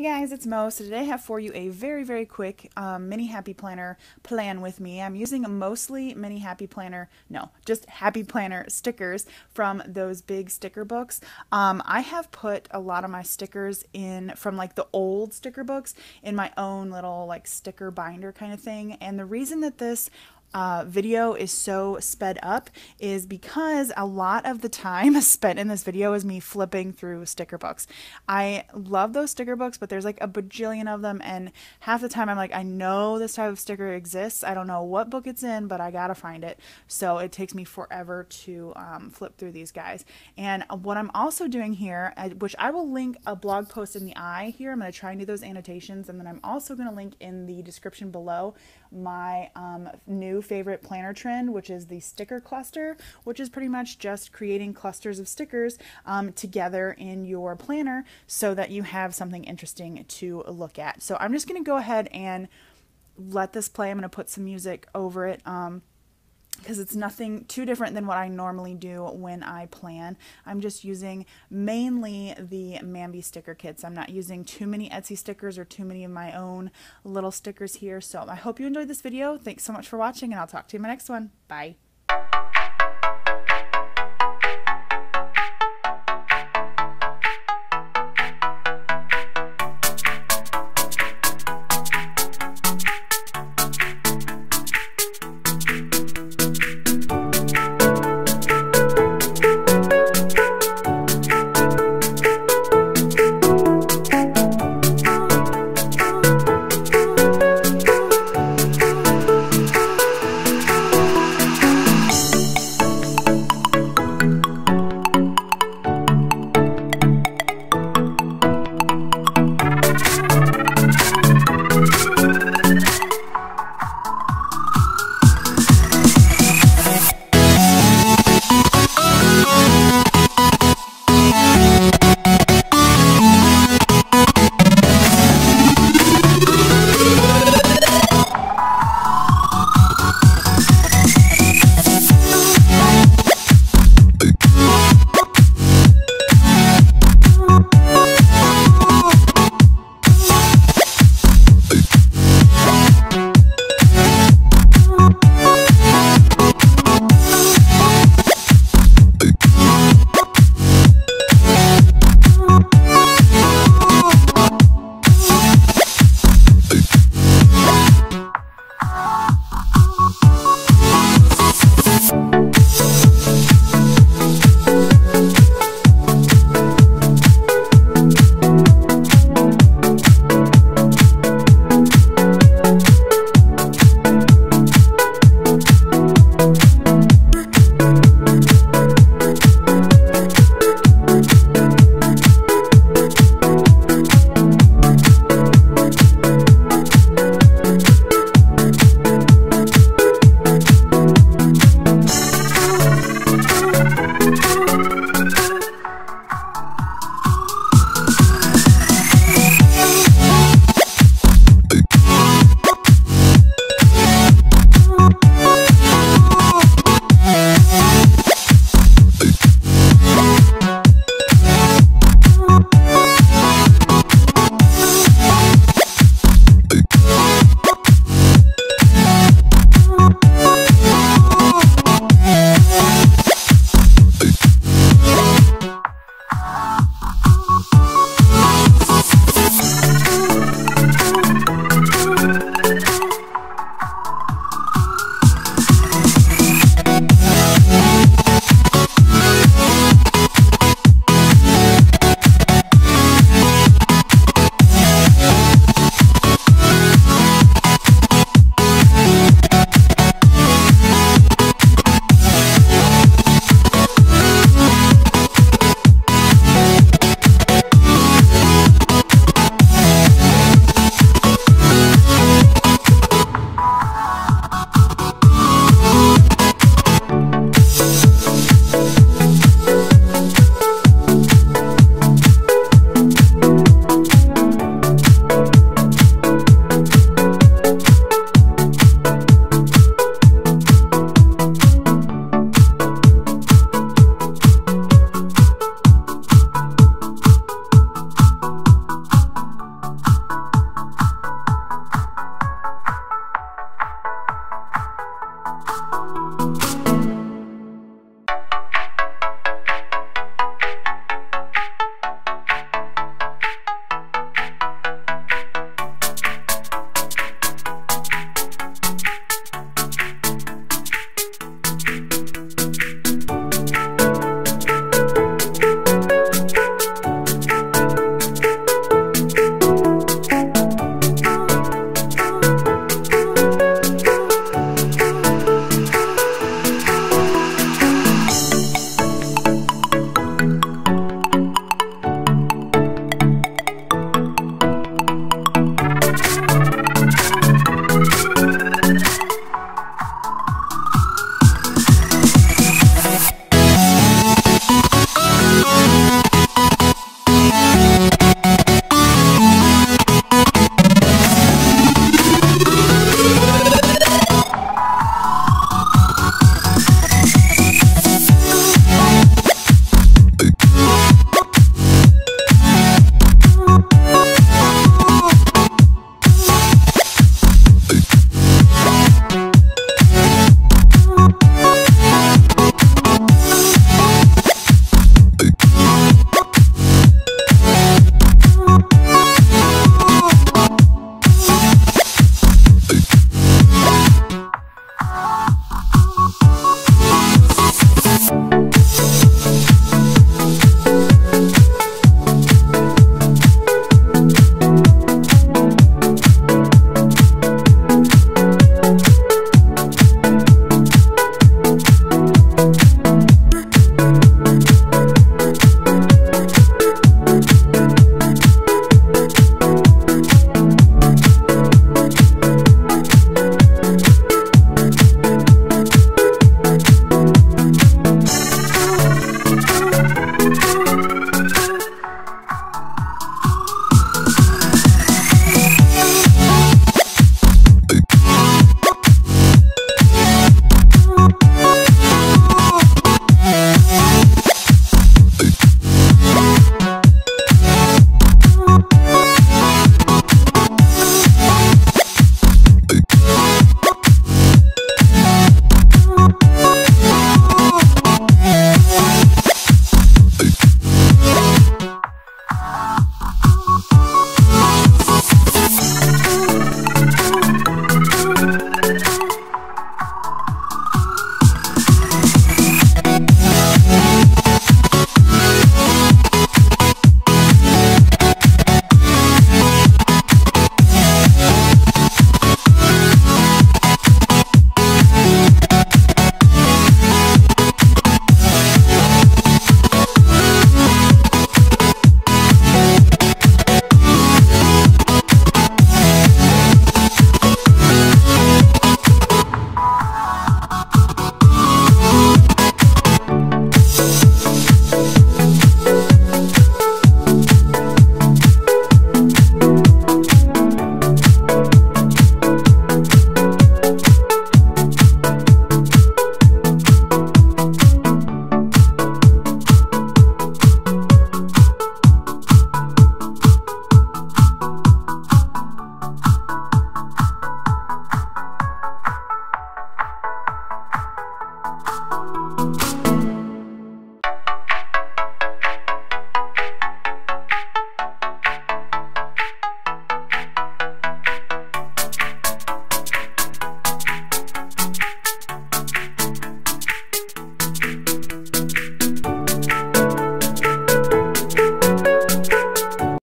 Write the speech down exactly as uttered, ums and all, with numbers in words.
Hey guys, it's Mo. So today I have for you a very, very quick um, mini happy planner plan with me. I'm using mostly mini happy planner, no, just happy planner stickers from those big sticker books. Um, I have put a lot of my stickers in from like the old sticker books in my own little like sticker binder kind of thing. And the reason that this Uh, video is so sped up is because a lot of the time spent in this video is me flipping through sticker books. I love those sticker books, but there's like a bajillion of them, and half the time I'm like, I know this type of sticker exists. I don't know what book it's in, but I gotta find it. So it takes me forever to um, flip through these guys. And what I'm also doing here, which I will link a blog post in the eye here, I'm going to try and do those annotations, and then I'm also going to link in the description below my um, new favorite planner trend, which is the sticker cluster, which is pretty much just creating clusters of stickers um, together in your planner so that you have something interesting to look at. So I'm just going to go ahead and let this play. I'm going to put some music over it. Um, because it's nothing too different than what I normally do when I plan. I'm just using mainly the Mambi sticker kits. I'm not using too many Etsy stickers or too many of my own little stickers here. So I hope you enjoyed this video. Thanks so much for watching, and I'll talk to you in my next one. Bye.